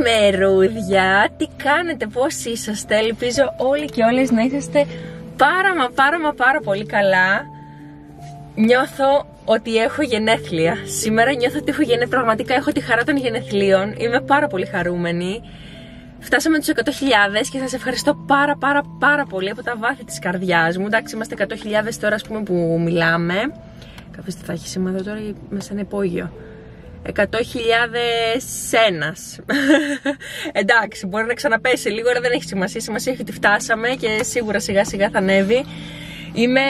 Λιβερούδια, τι κάνετε, πώς είσαστε? Ελπίζω όλοι και όλες να είσαστε πάρα πολύ καλά. Νιώθω ότι έχω γενέθλια. Σήμερα νιώθω ότι έχω γενέθλια, πραγματικά έχω τη χαρά των γενεθλίων. Είμαι πάρα πολύ χαρούμενη. Φτάσαμε τους 100.000 και σας ευχαριστώ πάρα πολύ από τα βάθη της καρδιάς μου. Εντάξει, είμαστε 100.000 τώρα, ας πούμε, που μιλάμε. Καθίστε, θα έχει σήμα εδώ τώρα μέσα σε ένα υπόγειο. 100.000 ένας. Εντάξει, μπορεί να ξαναπέσει λίγο, αλλά δεν έχει σημασία. Σημασία έχει ότι φτάσαμε και σίγουρα σιγά σιγά θα ανέβει. Είμαι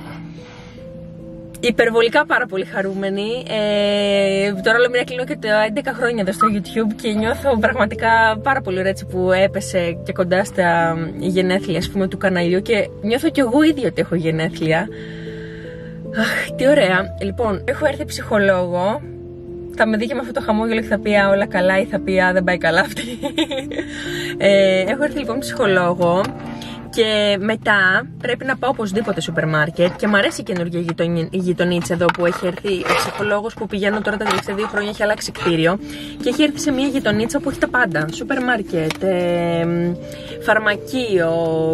υπερβολικά πάρα πολύ χαρούμενη. Τώρα λέω, κλείνω και τα 11 χρόνια εδώ στο YouTube και νιώθω πραγματικά πάρα πολύ ωραία, έτσι, που έπεσε και κοντά στα γενέθλια, ας πούμε, του καναλιού και νιώθω κι εγώ ίδια ότι έχω γενέθλια. Αχ, τι ωραία. Λοιπόν, έχω έρθει ψυχολόγο. Θα με δει και με αυτό το χαμόγελο και θα πει όλα καλά ή θα πει δεν πάει καλά αυτή. Έχω έρθει λοιπόν ψυχολόγο και μετά πρέπει να πάω οπωσδήποτε σούπερ μάρκετ και μου αρέσει η καινούργια γειτονίτσα εδώ που έχει έρθει. Ο ψυχολόγος που πηγαίνω τώρα τα τελευταία 2 χρόνια έχει αλλάξει κτίριο και έχει έρθει σε μια γειτονίτσα που έχει τα πάντα. Σούπερ μάρκετ, φαρμακείο,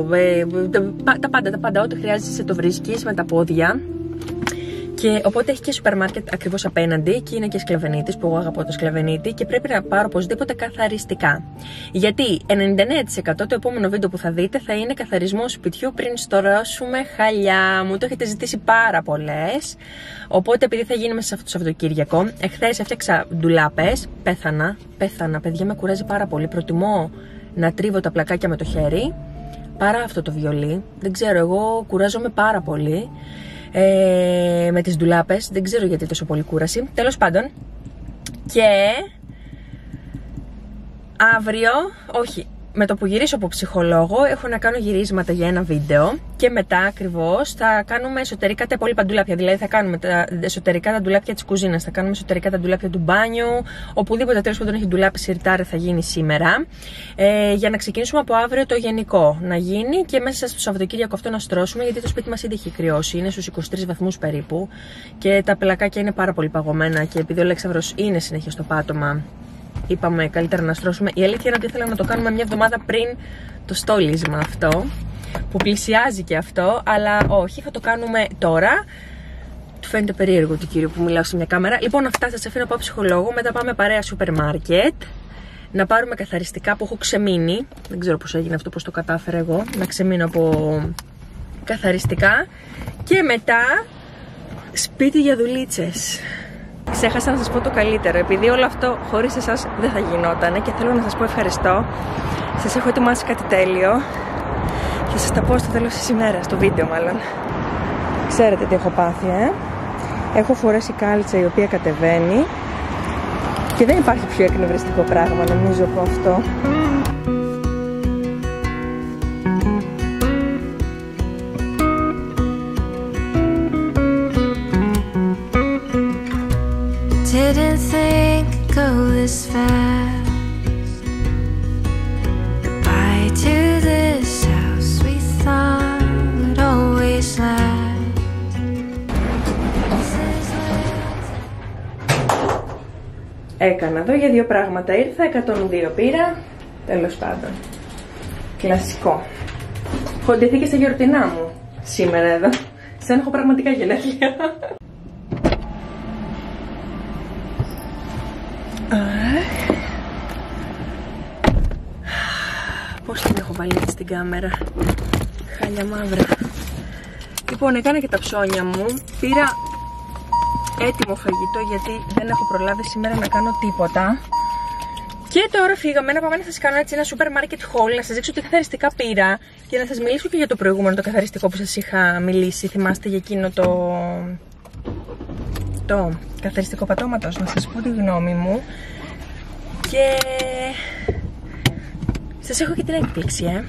τα πάντα, ό,τι χρειάζεσαι το βρίσκεις με τα πόδια. Και οπότε έχει και σούπερ μάρκετ ακριβώς απέναντι και είναι και σκλαβενίτης που εγώ αγαπώ το σκλαβενίτη και πρέπει να πάρω οπωσδήποτε καθαριστικά. Γιατί 99% το επόμενο βίντεο που θα δείτε θα είναι καθαρισμό σπιτιού πριν στορώσουμε χαλιά. Μου το έχετε ζητήσει πάρα πολλές. Οπότε επειδή θα γίνει μέσα σε αυτό το Σαββατοκύριακο, εχθές έφτιαξα ντουλάπες. Πέθανα, παιδιά, με κουράζει πάρα πολύ. Προτιμώ να τρίβω τα πλακάκια με το χέρι παρά αυτό το βιολί. Δεν ξέρω, εγώ κουράζομαι πάρα πολύ. Με τις ντουλάπες, δεν ξέρω γιατί τόσο πολύ κούραση. Τέλος πάντων, και αύριο, όχι, με το που γυρίσω από ψυχολόγο έχω να κάνω γυρίσματα για ένα βίντεο και μετά ακριβώς θα κάνουμε εσωτερικά τα υπόλοιπα ντουλάπια. Δηλαδή θα κάνουμε εσωτερικά τα ντουλάπια της κουζίνας, θα κάνουμε εσωτερικά τα ντουλάπια του μπάνιου, οπουδήποτε τέλος πάντων έχει ντουλάπι σιρτάρε θα γίνει σήμερα, για να ξεκινήσουμε από αύριο το γενικό να γίνει και μέσα στο Σαββατοκύριακο αυτό να στρώσουμε, γιατί το σπίτι μας ήδη έχει κρυώσει, είναι στους 23 βαθμούς περίπου και τα πελακάκια είναι πάρα πολύ παγωμένα και επειδή ο Αλέξανδρος είναι συνέχεια στο πάτωμα, είπαμε καλύτερα να στρώσουμε. Η αλήθεια είναι ότι ήθελα να το κάνουμε μια εβδομάδα πριν το στόλισμα αυτό, που πλησιάζει και αυτό, αλλά όχι, θα το κάνουμε τώρα. Του φαίνεται περίεργο του κύριου που μιλάω σε μια κάμερα. Λοιπόν, αυτά σας αφήνω από ψυχολόγο. Μετά πάμε παρέα σούπερ μάρκετ να πάρουμε καθαριστικά που έχω ξεμείνει. Δεν ξέρω πώς έγινε αυτό, πώς το κατάφερα εγώ να ξεμείνω από καθαριστικά. Και μετά σπίτι για δουλίτσες. Ξέχασα να σας πω το καλύτερο, επειδή όλο αυτό χωρίς εσάς δεν θα γινότανε και θέλω να σας πω ευχαριστώ. Σας έχω ετοιμάσει κάτι τέλειο. Θα σας τα πω στο τέλος της ημέρας, στο βίντεο μάλλον. Ξέρετε τι έχω πάθει, Έχω φορέσει κάλτσα η οποία κατεβαίνει και δεν υπάρχει πιο εκνευριστικό πράγμα νομίζω από αυτό. Didn't think go this fast. Goodbye to this house we thought would always last. Έκανα εδώ για 2 πράγματα. Ήρθα, 102 πήρα. Τέλος πάντων. Κλασικό. Έχω ντυθεί και στα γιορτινά μου σήμερα εδώ. Σαν έχω πραγματικά γενέθλια. Πώς την έχω βάλει έτσι στην κάμερα. Χάλια μαύρα. Λοιπόν, έκανα και τα ψώνια μου. Πήρα έτοιμο φαγητό γιατί δεν έχω προλάβει σήμερα να κάνω τίποτα. Και τώρα φύγαμε να πάμε να σας κάνω έτσι ένα σούπερ μάρκετ haul, να σας δείξω τι καθαριστικά πήρα και να σας μιλήσω και για το προηγούμενο το καθαριστικό που σας είχα μιλήσει. Θυμάστε για εκείνο το καθαριστικό πατώματος, να σας πω τη γνώμη μου. Και σας έχω και την έκπληξη,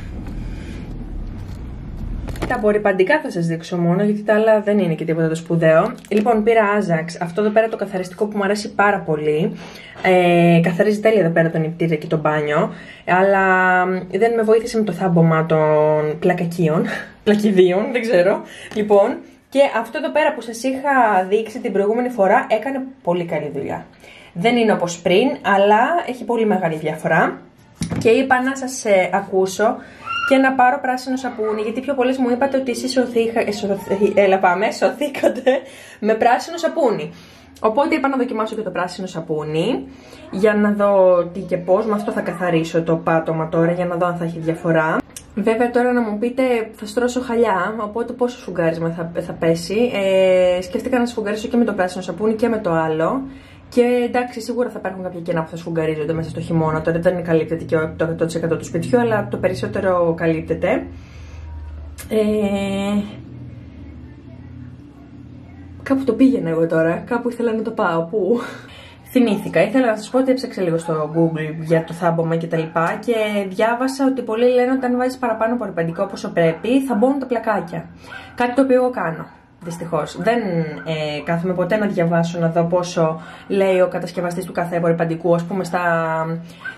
Τα απορριπαντικά θα σας δείξω μόνο, γιατί τα άλλα δεν είναι και τίποτα το σπουδαίο. Λοιπόν, πήρα Ajax, αυτό εδώ πέρα το καθαριστικό που μου αρέσει πάρα πολύ. Καθαρίζει τέλεια εδώ πέρα το νηπτήριο και το μπάνιο, αλλά δεν με βοήθησε με το θάμπομα των πλακιδίων, δεν ξέρω. Λοιπόν, και αυτό εδώ πέρα που σας είχα δείξει την προηγούμενη φορά έκανε πολύ καλή δουλειά. Δεν είναι όπως πριν, αλλά έχει πολύ μεγάλη διαφορά. Και είπα να σας ακούσω και να πάρω πράσινο σαπούνι, γιατί πιο πολλές μου είπατε ότι εσείς σωθήκατε με πράσινο σαπούνι. Οπότε είπα να δοκιμάσω και το πράσινο σαπούνι για να δω τι και πώς. Με αυτό θα καθαρίσω το πάτωμα τώρα για να δω αν θα έχει διαφορά. Βέβαια τώρα να μου πείτε θα στρώσω χαλιά, οπότε πόσο σφουγγάρισμα θα πέσει. Σκέφτηκα να σφουγγαρίσω και με το πράσινο σαπούνι και με το άλλο. Και εντάξει, σίγουρα θα υπάρχουν κάποια κενά που θα σφουγγαρίζονται μέσα στο χειμώνα. Τώρα δεν καλύπτεται και το 100% του σπιτιού, αλλά το περισσότερο καλύπτεται. Κάπου το πήγαινα εγώ τώρα, κάπου ήθελα να το πάω. Πού? Θυμήθηκα, ήθελα να σας πω ότι έψαξα λίγο στο Google για το θάμπομα και τα λοιπά και διάβασα ότι πολλοί λένε ότι αν βάζεις παραπάνω απορριπαντικό όπως πρέπει θα μπώνουν τα πλακάκια. Κάτι το οποίο εγώ κάνω. Δυστυχώς. Δεν κάθομαι ποτέ να διαβάσω να δω πόσο λέει ο κατασκευαστής του κάθε απορριπαντικού. Ας πούμε στα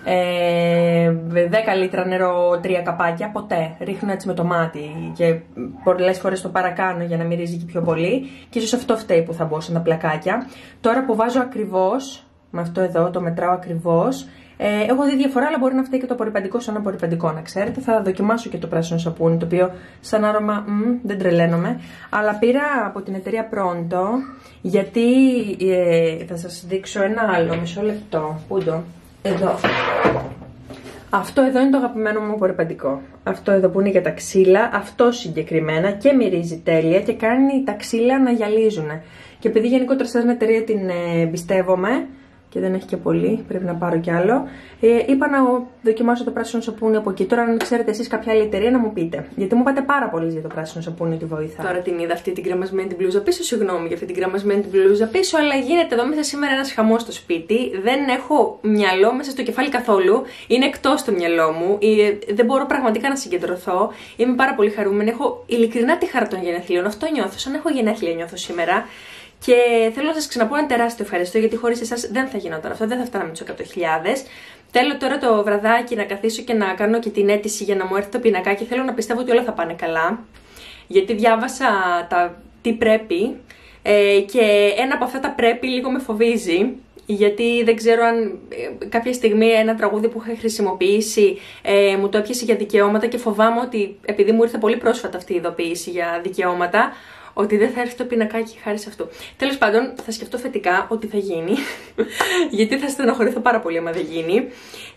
10 λίτρα νερό 3 καπάκια. Ποτέ. Ρίχνω έτσι με το μάτι και πολλές φορές το παρακάνω για να μυρίζει και πιο πολύ. Και ίσως αυτό φταίει που θα μπω σε τα πλακάκια. Τώρα που βάζω ακριβώς, με αυτό εδώ το μετράω ακριβώς. Έχω δει διαφορά, αλλά μπορεί να φταίει και το απορριπαντικό σαν απορριπαντικό, να ξέρετε. Θα δοκιμάσω και το πράσινο σαπούνι, το οποίο σαν άρωμα δεν τρελαίνομαι. Αλλά πήρα από την εταιρεία Pronto, γιατί θα σας δείξω ένα άλλο, μισό λεπτό. Πού το? Εδώ. Αυτό εδώ είναι το αγαπημένο μου απορριπαντικό. Αυτό εδώ που είναι για τα ξύλα, αυτό συγκεκριμένα και μυρίζει τέλεια και κάνει τα ξύλα να γυαλίζουν. Και επειδή γενικότερα σε μια εταιρεία την εμπιστεύομαι, και δεν έχει και πολύ, πρέπει να πάρω κι άλλο. Είπα να δοκιμάσω το πράσινο σαπούνι από εκεί. Τώρα, αν ξέρετε εσείς κάποια άλλη εταιρεία, να μου πείτε. Γιατί μου είπατε πάρα πολύ για το πράσινο σαπούνι ότι βοηθά. Τώρα την είδα αυτή την κρεμασμένη την μπλούζα πίσω. Συγγνώμη για αυτή την κρεμασμένη την μπλούζα πίσω, αλλά γίνεται εδώ μέσα σήμερα ένας χαμός στο σπίτι. Δεν έχω μυαλό μέσα στο κεφάλι καθόλου. Είναι εκτός το μυαλό μου. Δεν μπορώ πραγματικά να συγκεντρωθώ. Είμαι πάρα πολύ χαρούμενη. Έχω ειλικρινά τη χαρά των γενεθλίων. Αυτό νιώθω. Σαν έχω γενέθλια νιώθω σήμερα. Και θέλω να σας ξαναπώ ένα τεράστιο ευχαριστώ, γιατί χωρίς εσάς δεν θα γινόταν αυτό, δεν θα φτάναμε τους 100.000. Θέλω τώρα το βραδάκι να καθίσω και να κάνω και την αίτηση για να μου έρθει το πινακάκι. Θέλω να πιστεύω ότι όλα θα πάνε καλά, γιατί διάβασα τι πρέπει και ένα από αυτά τα πρέπει λίγο με φοβίζει. Γιατί δεν ξέρω αν κάποια στιγμή ένα τραγούδι που είχα χρησιμοποιήσει μου το έπιασε για δικαιώματα και φοβάμαι ότι επειδή μου ήρθε πολύ πρόσφατα αυτή η ειδοποίηση για δικαιώματα, ότι δεν θα έρθει το πινακάκι χάρη σε αυτό. Τέλος πάντων, θα σκεφτώ θετικά ότι θα γίνει, γιατί θα στενοχωρηθώ πάρα πολύ άμα δεν γίνει.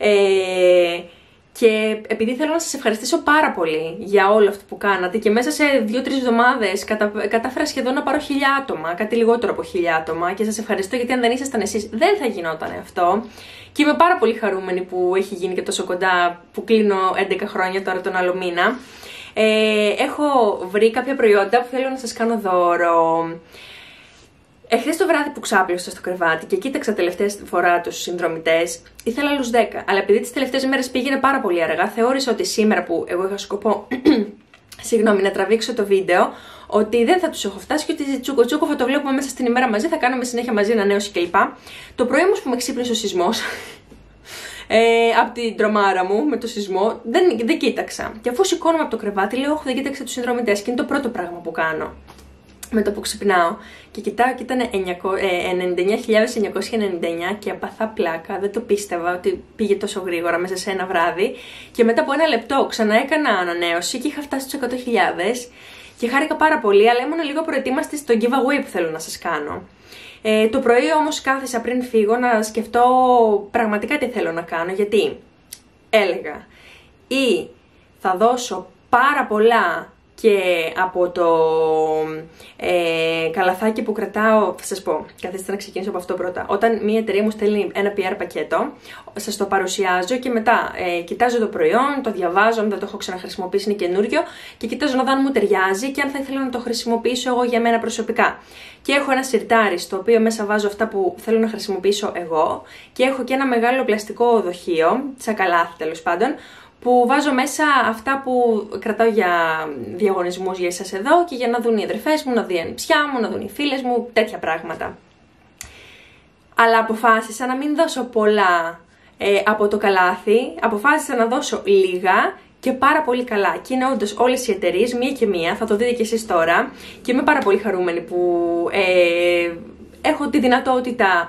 Και επειδή θέλω να σας ευχαριστήσω πάρα πολύ για όλο αυτό που κάνατε και μέσα σε 2-3 εβδομάδες κατάφερα σχεδόν να πάρω 1.000 άτομα, κάτι λιγότερο από 1.000 άτομα, και σας ευχαριστώ γιατί αν δεν ήσασταν εσείς δεν θα γινόταν αυτό. Και είμαι πάρα πολύ χαρούμενη που έχει γίνει και τόσο κοντά, που κλείνω 11 χρόνια τώρα τον άλλο μήνα. Έχω βρει κάποια προϊόντα που θέλω να σας κάνω δώρο. Εχθές το βράδυ που ξάπλωσα στο κρεβάτι και κοίταξα τελευταία φορά τους συνδρομητές, ήθελα άλλους 10. Αλλά επειδή τις τελευταίες μέρες πήγαινε πάρα πολύ αργά, θεώρησα ότι σήμερα που εγώ είχα σκοπό να τραβήξω το βίντεο, ότι δεν θα τους έχω φτάσει και ότι τσούκο τσούκο θα το βλέπουμε μέσα στην ημέρα μαζί, θα κάνουμε συνέχεια μαζί ανανέωση κλπ. Το πρωί όμως που με ξύπνησε ο σεισμός, από την τρομάρα μου με το σεισμό, δεν κοίταξα. Και αφού σηκώνομαι από το κρεβάτι, λέω: όχι, δεν κοίταξα τους συνδρομητές. Και είναι το πρώτο πράγμα που κάνω. Με το που ξυπνάω και κοιτάω και ήταν 99.999 και απαθά πλάκα. Δεν το πίστευα ότι πήγε τόσο γρήγορα μέσα σε ένα βράδυ. Και μετά από ένα λεπτό ξανά έκανα ανανέωση και είχα φτάσει στους 100.000. Και χάρηκα πάρα πολύ, αλλά ήμουν λίγο προετοίμαστη στο giveaway που θέλω να σας κάνω. Το πρωί όμως κάθισα πριν φύγω να σκεφτώ πραγματικά τι θέλω να κάνω, γιατί έλεγα ή θα δώσω πάρα πολλά και από το καλαθάκι που κρατάω, θα σας πω, καθίστε να ξεκινήσω από αυτό πρώτα. Όταν μια εταιρεία μου στέλνει ένα PR πακέτο, σας το παρουσιάζω και μετά κοιτάζω το προϊόν, το διαβάζω, αν δεν το έχω ξαναχρησιμοποιήσει είναι καινούριο και κοιτάζω να δω αν μου ταιριάζει και αν θα ήθελα να το χρησιμοποιήσω εγώ για μένα προσωπικά. Και έχω ένα σιρτάρι στο οποίο μέσα βάζω αυτά που θέλω να χρησιμοποιήσω εγώ και έχω και ένα μεγάλο πλαστικό δοχείο, σαν καλάθι τέλος πάντων, που βάζω μέσα αυτά που κρατάω για διαγωνισμούς για εσάς εδώ και για να δουν οι αδερφές μου, να δει η ανιψιά μου, να δουν οι φίλες μου, τέτοια πράγματα. Αλλά αποφάσισα να μην δώσω πολλά από το καλάθι, αποφάσισα να δώσω λίγα και πάρα πολύ καλά. Και είναι όντως όλες οι εταιρείες, μία και μία, θα το δείτε και εσείς τώρα. Και είμαι πάρα πολύ χαρούμενη που έχω τη δυνατότητα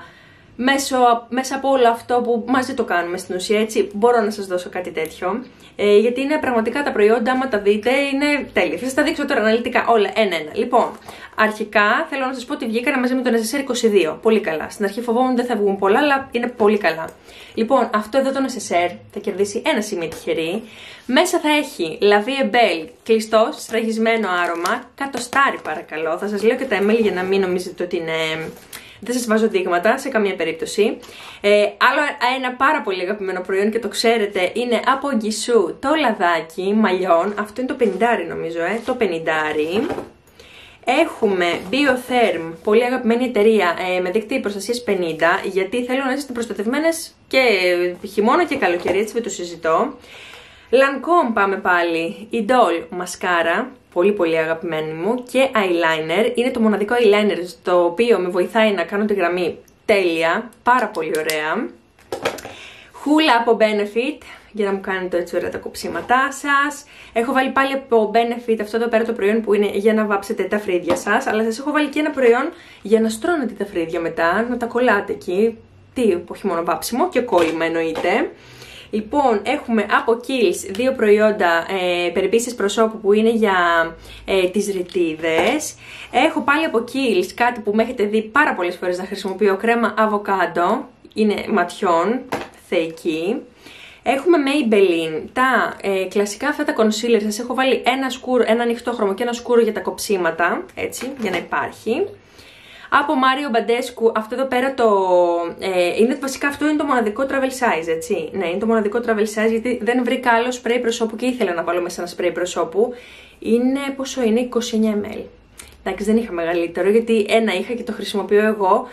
μέσα από όλο αυτό που μαζί το κάνουμε στην ουσία, έτσι, μπορώ να σας δώσω κάτι τέτοιο. Γιατί είναι πραγματικά τα προϊόντα, άμα τα δείτε, είναι τέλεια. Θα σας τα δείξω τώρα αναλυτικά όλα ένα-ένα. Λοιπόν, αρχικά θέλω να σας πω ότι βγήκανε μαζί με τον SSR 22. Πολύ καλά. Στην αρχή φοβόμουν ότι δεν θα βγουν πολλά, αλλά είναι πολύ καλά. Λοιπόν, αυτό εδώ τον SSR θα κερδίσει ένα σημείο τυχερή. Μέσα θα έχει La Vie est Belle, κλειστό, σφραγισμένο άρωμα. Κατοστάρι παρακαλώ. Θα σας λέω και τα email για να μην νομίζετε ότι είναι. Δεν σας βάζω δείγματα σε καμία περίπτωση. Άλλο ένα πάρα πολύ αγαπημένο προϊόν και το ξέρετε είναι από Γκισού το λαδάκι μαλλιών. Αυτό είναι το 50 νομίζω, το 50. Έχουμε BioTherm, πολύ αγαπημένη εταιρεία με δίκτυο προστασίας 50, γιατί θέλω να είστε προστατευμένες και χειμώνα και καλοκαίρι, έτσι δεν το συζητώ. Lancome πάμε πάλι, Idol μασκάρα, πολύ πολύ αγαπημένη μου, και eyeliner. Είναι το μοναδικό eyeliner το οποίο με βοηθάει να κάνω τη γραμμή τέλεια, πάρα πολύ ωραία. Hoola από Benefit, για να μου κάνετε έτσι ωραία τα κοψίματά σας. Έχω βάλει πάλι από Benefit αυτό εδώ πέρα το προϊόν που είναι για να βάψετε τα φρύδια σας, αλλά σας έχω βάλει και ένα προϊόν για να στρώνετε τα φρύδια μετά, να τα κολλάτε εκεί. Όχι μόνο βάψιμο και κόλλημα εννοείται. Λοιπόν, έχουμε από Kiehl's δύο προϊόντα περιποίησης προσώπου που είναι για τις ρητίδες. Έχω πάλι από Kiehl's κάτι που με έχετε δει πάρα πολλές φορές να χρησιμοποιώ, κρέμα αβοκάντο, είναι ματιών, θεϊκή. Έχουμε Maybelline, τα κλασικά αυτά τα concealer, σας έχω βάλει ένα ανοιχτό χρώμο και ένα σκούρο για τα κοψίματα, έτσι, για να υπάρχει. Από Mario Badescu, αυτό εδώ πέρα είναι βασικά αυτό είναι το μοναδικό travel size, έτσι. Ναι, είναι το μοναδικό travel size γιατί δεν βρήκα άλλο σπρέι προσώπου και ήθελα να βάλω μέσα ένα σπρέι προσώπου. Είναι, πόσο είναι, 29 ml. Εντάξει, δεν είχα μεγαλύτερο γιατί ένα είχα και το χρησιμοποιώ εγώ.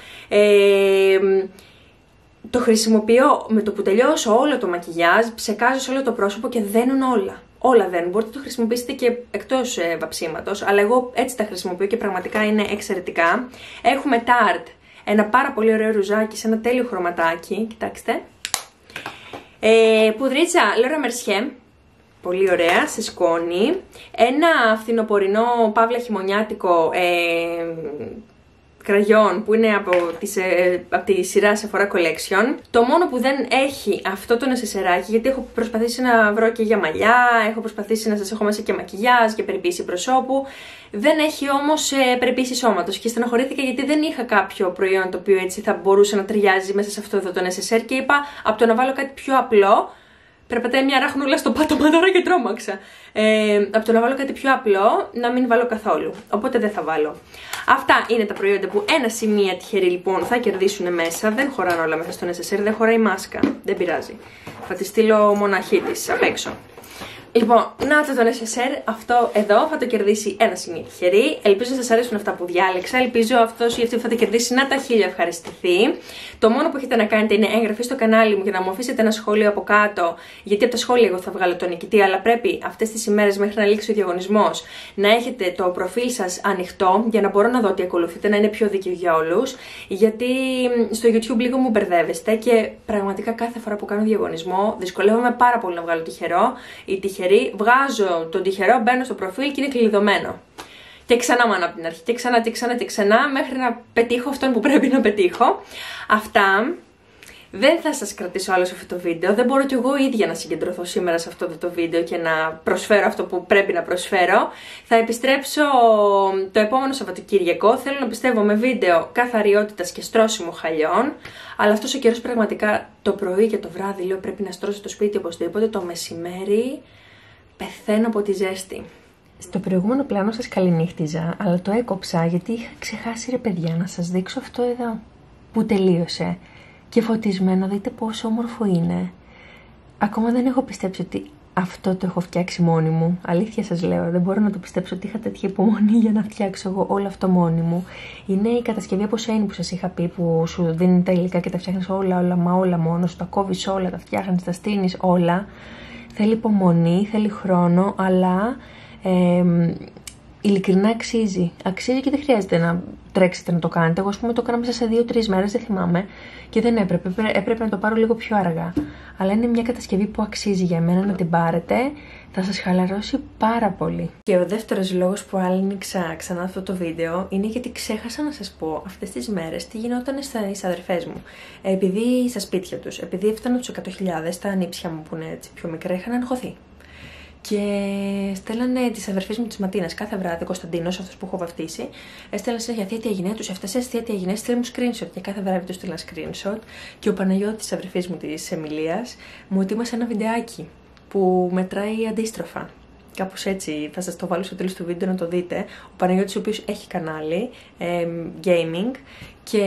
Το χρησιμοποιώ με το που τελειώσω όλο το μακιγιάζ, ψεκάζω σε όλο το πρόσωπο και δένουν όλα. Όλα δένουν. Μπορείτε να το χρησιμοποιήσετε και εκτός βαψίματος, αλλά εγώ έτσι τα χρησιμοποιώ και πραγματικά είναι εξαιρετικά. Έχουμε Tarte, ένα πάρα πολύ ωραίο ρουζάκι σε ένα τέλειο χρωματάκι. Κοιτάξτε. Πουδρίτσα Laura Mercier, πολύ ωραία, σε σκόνη. Ένα φθινοπορεινό παύλα χειμωνιάτικο κραγιόν που είναι από τη σειρά Sephora Collection. Το μόνο που δεν έχει αυτό το νεσεσεράκι, γιατί έχω προσπαθήσει να βρω και για μαλλιά, έχω προσπαθήσει να σας έχω μέσα και μακιγιάζ και περιποίηση προσώπου, δεν έχει όμως περιποίηση σώματος και στενοχωρήθηκα γιατί δεν είχα κάποιο προϊόν το οποίο έτσι θα μπορούσε να ταιριάζει μέσα σε αυτό εδώ το νεσεσέρ και είπα από το να βάλω κάτι πιο απλό. Περπατάει μια ράχνουλα στο πάτωμα τώρα και τρόμαξα. Από το να βάλω κάτι πιο απλό, να μην βάλω καθόλου. Οπότε δεν θα βάλω. Αυτά είναι τα προϊόντα που ένα σημείο τυχερή λοιπόν θα κερδίσουν μέσα. Δεν χωράνε όλα μέσα στον SSR, δεν χωράει μάσκα. Δεν πειράζει. Θα τη στείλω μοναχή της απ' έξω. Λοιπόν, να το τον SSR, αυτό εδώ θα το κερδίσει ένα σημείο τυχερή. Ελπίζω να σας αρέσουν αυτά που διάλεξα. Ελπίζω αυτός ή αυτή που θα το κερδίσει να τα χίλια ευχαριστηθεί. Το μόνο που έχετε να κάνετε είναι εγγραφή στο κανάλι μου και να μου αφήσετε ένα σχόλιο από κάτω. Γιατί από τα σχόλια εγώ θα βγάλω τον νικητή. Αλλά πρέπει αυτές τις ημέρες μέχρι να λήξει ο διαγωνισμός να έχετε το προφίλ σας ανοιχτό για να μπορώ να δω τι ακολουθείτε, να είναι πιο δίκαιο για όλους. Γιατί στο YouTube λίγο μου μπερδεύεστε και πραγματικά κάθε φορά που κάνω διαγωνισμό δυσκολεύομαι πάρα πολύ να βγάλω τυχερό ή τυχερή. Βγάζω τον τυχερό, μπαίνω στο προφίλ και είναι κλειδωμένο. Και ξανά μάνα από την αρχή. Και ξανά μέχρι να πετύχω αυτόν που πρέπει να πετύχω. Αυτά. Δεν θα σας κρατήσω άλλο σε αυτό το βίντεο. Δεν μπορώ κι εγώ ίδια να συγκεντρωθώ σήμερα σε αυτό το βίντεο και να προσφέρω αυτό που πρέπει να προσφέρω. Θα επιστρέψω το επόμενο Σαββατοκύριακο. Θέλω να πιστεύω με βίντεο καθαριότητας και στρώσιμο χαλιών. Αλλά αυτός ο καιρός πραγματικά το πρωί και το βράδυ λέω πρέπει να στρώσω το σπίτι οπωσδήποτε. Το μεσημέρι πεθαίνω από τη ζέστη. Στο προηγούμενο πλάνο σας καληνύχτιζα, αλλά το έκοψα γιατί είχα ξεχάσει ρε παιδιά να σας δείξω αυτό εδώ που τελείωσε. Και φωτισμένο, δείτε πόσο όμορφο είναι. Ακόμα δεν έχω πιστέψει ότι αυτό το έχω φτιάξει μόνη μου. Αλήθεια σας λέω, δεν μπορώ να το πιστέψω ότι είχα τέτοια υπομονή για να φτιάξω εγώ όλο αυτό μόνη μου. Είναι η κατασκευή από Shein που σας είχα πει, που σου δίνει τα υλικά και τα φτιάχνεις όλα μόνος, τα κόβεις όλα, τα φτιάχνεις, τα στείνεις όλα. Θέλει υπομονή, θέλει χρόνο, αλλά Ειλικρινά αξίζει. Αξίζει και δεν χρειάζεται να τρέξετε να το κάνετε. Εγώ, ας πούμε, το έκανα μέσα σε 2-3 μέρες, δεν θυμάμαι, και δεν έπρεπε. Έπρεπε να το πάρω λίγο πιο αργά. Αλλά είναι μια κατασκευή που αξίζει για μένα να την πάρετε. Θα σας χαλαρώσει πάρα πολύ. Και ο δεύτερος λόγος που άνοιξα ξανά αυτό το βίντεο είναι γιατί ξέχασα να σας πω αυτές τις μέρες τι γινόταν στις αδερφές μου. Επειδή στα σπίτια τους, επειδή έφταναν τους 100.000, τα ανήψια μου που είναι έτσι πιο μικρά είχαν αγχωθεί. Και στέλνανε τις αδερφές μου της Ματίνας κάθε βράδυ, ο Κωνσταντίνος, αυτός που έχω βαφτίσει, έστελνε συνέχεια θεία τι έγινε, τους έφτασες, θεία τι έγινε, στέλνε μου screenshot. Και κάθε βράδυ του στέλνα screenshot. Και ο Παναγιώτης της αδερφής μου της Εμιλίας μου ετοίμασε ένα βιντεάκι που μετράει αντίστροφα. Κάπως έτσι, θα σας το βάλω στο τέλος του βίντεο να το δείτε. Ο Παναγιώτης, ο οποίος έχει κανάλι gaming και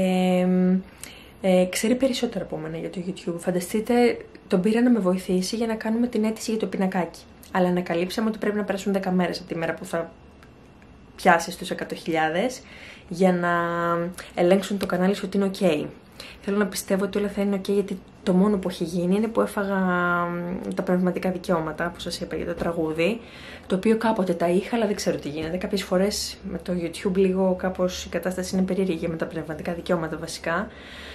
ξέρει περισσότερα από μένα για το YouTube. Φανταστείτε, τον πήρα να με βοηθήσει για να κάνουμε την αίτηση για το πινακάκι. Αλλά ανακαλύψαμε ότι πρέπει να περάσουν 10 μέρες από τη μέρα που θα πιάσει στους 100.000 για να ελέγξουν το κανάλι σου ότι είναι ok. Θέλω να πιστεύω ότι όλα θα είναι ok, γιατί το μόνο που έχει γίνει είναι που έφαγα τα πνευματικά δικαιώματα, που σας είπα, για το τραγούδι, το οποίο κάποτε τα είχα, αλλά δεν ξέρω τι γίνεται. Κάποιες φορές με το YouTube λίγο κάπως η κατάσταση είναι περίεργη με τα πνευματικά δικαιώματα βασικά.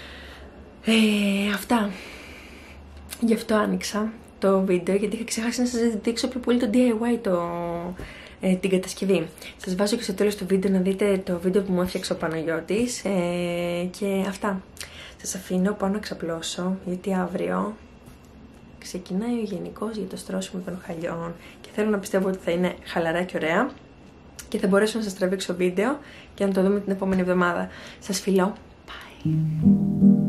Αυτά. Γι' αυτό άνοιξα το βίντεο, γιατί είχα ξεχάσει να σας δείξω πιο πολύ το DIY, την κατασκευή. Σας βάζω και στο τέλος του βίντεο να δείτε το βίντεο που μου έφτιαξε ο Παναγιώτης. Και αυτά. Σας αφήνω, πάω να ξαπλώσω, γιατί αύριο ξεκινάει ο γενικός για το στρώσιμο των χαλιών και θέλω να πιστεύω ότι θα είναι χαλαρά και ωραία και θα μπορέσω να σας τραβήξω βίντεο και να το δούμε την επόμενη εβδομάδα. Σας φιλώ. Bye.